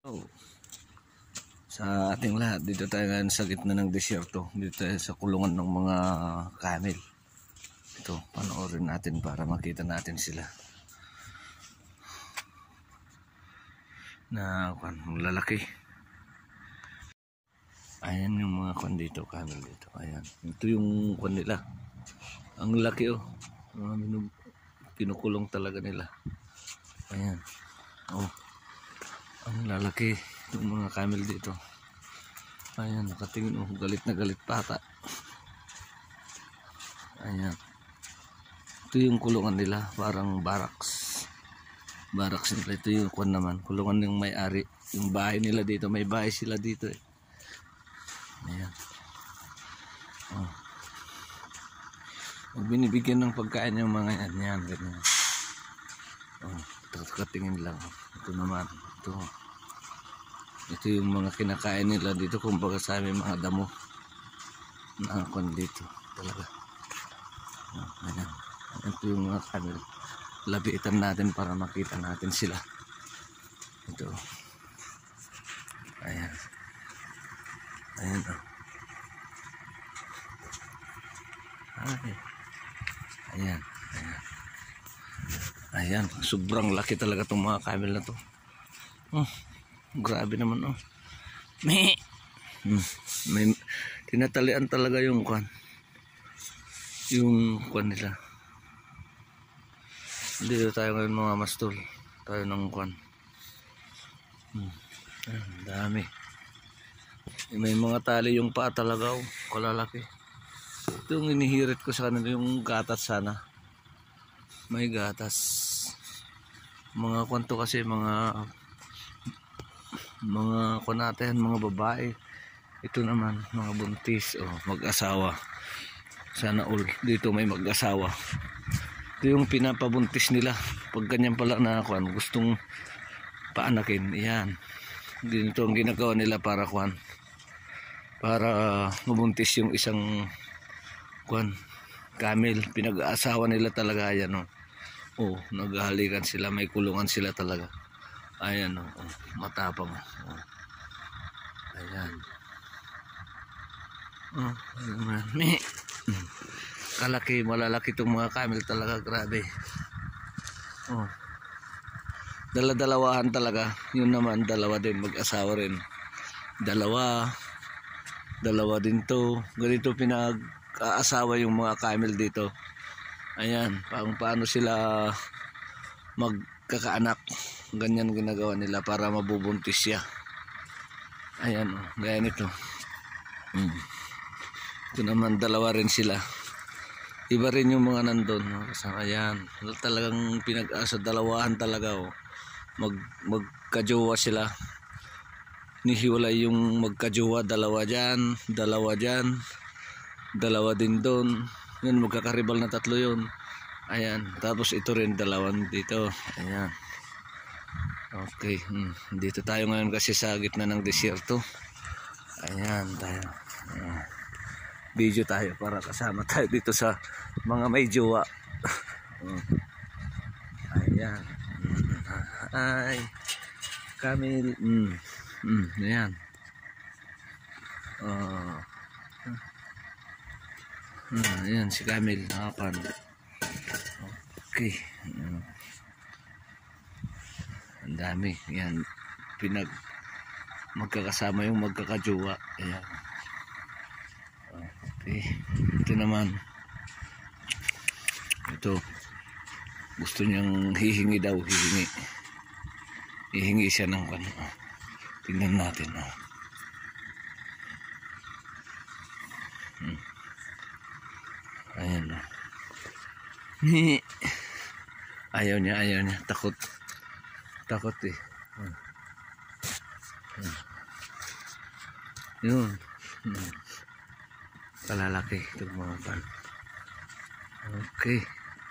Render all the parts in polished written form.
Oh, sa ating lahat, dito tayo ngayon sa gitna ng disyerto. Dito tayo sa kulungan ng mga camel. Ito, panoorin natin para makita natin sila. Na lalaki. Ayan yung mga kwan dito, camel dito. Ayan. Ito yung kwan nila. Ang laki oh. Pinukulong talaga nila. Ayan. Oh. Ang lalaki itong mga camel dito. Ayan, nakatingin oh, galit na galit pata. Ayan. Ito yung kulungan nila, parang barracks. Barracks nila. Ito yung kwan naman, kulungan ng may-ari. Yung bahay nila dito, may bahay sila dito eh. Ayan. Oh. Binibigyan ng pagkain yung mga yan, ganyan. Oh, katingin lang. Ito naman, ito yung mga kinakain nila dito, kumbaga sa amin mga damo na kon dito talaga. Oh, ayan. Ito yung mga camel. Lapitan natin para makita natin sila. Ito. Ayan. Ayan oh. Ayan. Ayan. Ayan. Sobrang laki talaga itong mga camel na to. Oh, grabe naman oh. May tinatalian talaga yung kwan. Yung kwan nila. Dito tayo ngayon mga mastol. Tayo ng kwan. Dami. May mga tali yung paa talaga oh. Kalalaki. Ito yung inihirit ko sa kanila, yung gatas sana. May gatas. Mga kwanto kasi mga kunaten, mga babae. Ito naman mga buntis o mag-asawa. Sana all dito may mag-asawa. Ito yung pinapabuntis nila. Pag ganyan pala na kwan, gustong paanakin. Iyan. Dito ang ginagawa nila para kwan. Para mabuntis yung isang kwan, camel. Pinag-aasawa nila talaga. Ayan o. Oh, naghahalikan sila, may kulungan sila talaga. Ayan o, oh, matapang. Oh. Ayan. Oh, ayan. Kalaki, malalaki itong mga camel talaga, grabe. Oh. Dala-dalawahan talaga. Yun naman, dalawa din, mag-asawa rin. Dalawa din to. Ganito pinag-aasawa yung mga camel dito. Ayan, paano sila magkakaanak. Ganyan ginagawa nila para mabubuntis siya. Ayan, gaya nito. Ito naman, dalawa rin sila. Iba rin yung mga nandun. Ayan, talagang pinag-asa, dalawahan talaga. Oh. Magkajowa sila. Nihiwalay yung magkajowa, dalawa dyan, dalawa din doon. Yan, magkakaribal na tatlo yun. Ayan, tapos ito rin, dalawan dito. Ayan. Okay, dito tayo ngayon kasi sa gitna ng disyerto. Ayan tayo. Video tayo para kasama tayo dito sa mga may jowa. Ayan. Ay, camel. Ayan. Ayan si camel. Nakapan. Okay. Ang dami. Ayan. Magkakasama yung magkakajowa. Ayan. Okay. Ito naman. Ito. Gusto niyang hihingi daw. Hihingi siya ng ano. Tingnan natin. Ayan. Ayaw niya. Takot eh. Yun. Kalalaki itong mga pan. Okay.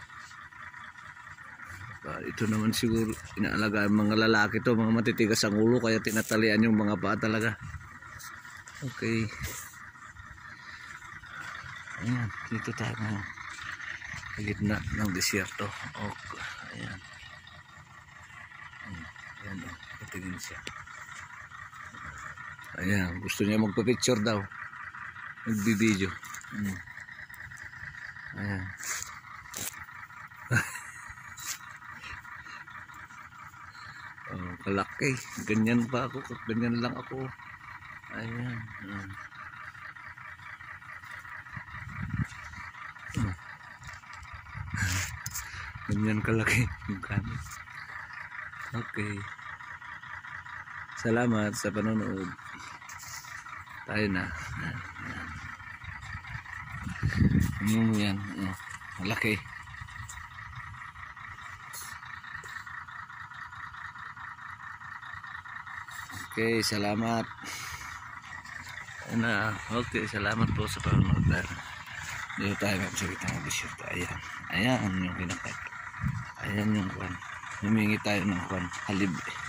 Ito naman siguro inaalagaan mga lalaki to, mga matitigas ang ulo, kaya tinatalian yung mga paa talaga. Okay. Ayan, dito tayo na sa gitna ng disyerto. Okay. Ayan. Ayan o, patingin siya. Ayan, gusto niya magpa-picture daw. Magbi-video. Ayan. Oh, kalaki. Ganyan pa ako. Ganyan lang ako. Ayan. Ganyan kalaki yung kanin. Okay. Salamat sa panonood. Tayo na. Yan. Malaki. Okay, salamat. Okay, salamat po sa panonood. Dito tayo magsalita ng bisita. Ayan yung kinakat. Ayan yung kwan. Humingi tayo ng kwan. Halib.